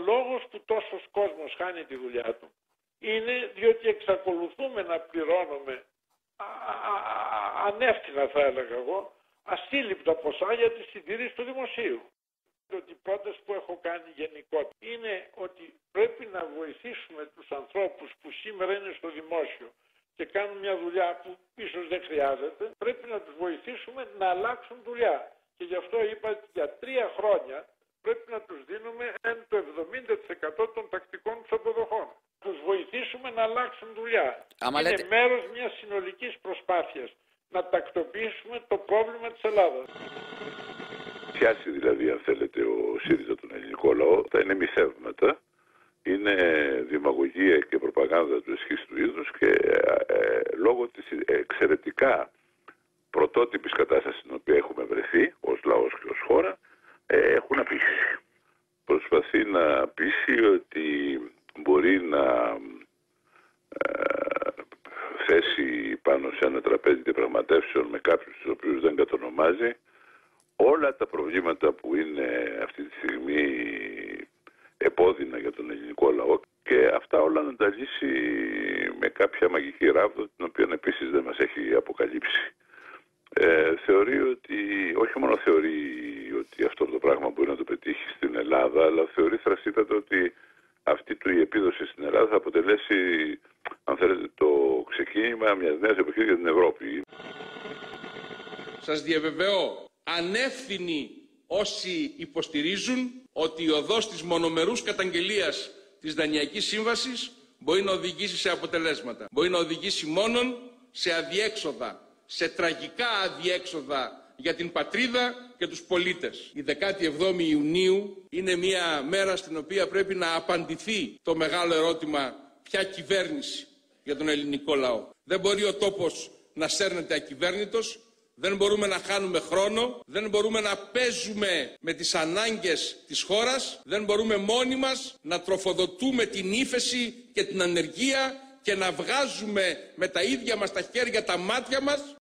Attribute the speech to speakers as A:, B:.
A: λόγος που τόσος κόσμος χάνει τη δουλειά του είναι διότι εξακολουθούμε να πληρώνουμε ανεύθυνα, θα έλεγα εγώ, ασύλληπτα ποσά για τη συντήρηση του δημοσίου. Η πρόταση που έχω κάνει γενικότερα είναι ότι πρέπει να βοηθήσουμε τους ανθρώπους που σήμερα είναι στο δημόσιο και κάνουν μια δουλειά που ίσως δεν χρειάζεται. Πρέπει να τους βοηθήσουμε να αλλάξουν δουλειά. Και γι' αυτό είπα ότι για 3 χρόνια πρέπει να τους δίνουμε το 70% των τακτικών τους αποδοχών. Τους βοηθήσουμε να αλλάξουν δουλειά. Είναι μέρος μιας συνολικής προσπάθειας να τακτοποιήσουμε το πρόβλημα της Ελλάδας.
B: Πιάσει δηλαδή, αν θέλετε, ο ΣΥΡΙΖΑ τον ελληνικό λαό, τα είναι μυθεύματα, είναι δημαγωγία και προπαγάνδα του εσχής του είδους και λόγω της εξαιρετικά πρωτότυπης κατάστασης στην οποία έχουμε βρεθεί ως λαός και ως χώρα, έχουν απείσει. Προσπαθεί να πείσει ότι μπορεί να θέσει πάνω σε ένα τραπέζι διαπραγματεύσεων με κάποιους τους οποίους δεν κατονομάζει όλα τα προβλήματα που είναι αυτή τη στιγμή επώδυνα για τον ελληνικό λαό και αυτά όλα να τα λύσει με κάποια μαγική ράβδο την οποία επίσης δεν μας έχει αποκαλύψει. Θεωρεί ότι, όχι μόνο θεωρεί ότι αυτό το πράγμα μπορεί να το πετύχει στην Ελλάδα, αλλά θεωρεί θρασίτατα ότι αυτή του η επίδοση στην Ελλάδα θα αποτελέσει, αν θέλετε, το ξεκίνημα μιας νέας εποχής για την Ευρώπη.
C: Σας διαβεβαιώ, ανεύθυνοι όσοι υποστηρίζουν ότι η οδός της μονομερούς καταγγελίας της Δανειακής Σύμβασης μπορεί να οδηγήσει σε αποτελέσματα. Μπορεί να οδηγήσει μόνον σε αδιέξοδα, σε τραγικά αδιέξοδα για την πατρίδα και τους πολίτες. Η 17η Ιουνίου είναι μια μέρα στην οποία πρέπει να απαντηθεί το μεγάλο ερώτημα ποια κυβέρνηση για τον ελληνικό λαό. Δεν μπορεί ο τόπος να σέρνεται ακυβέρνητος, δεν μπορούμε να χάνουμε χρόνο, δεν μπορούμε να παίζουμε με τις ανάγκες της χώρας, δεν μπορούμε μόνοι μας να τροφοδοτούμε την ύφεση και την ανεργία και να βγάζουμε με τα ίδια μας τα χέρια τα μάτια μας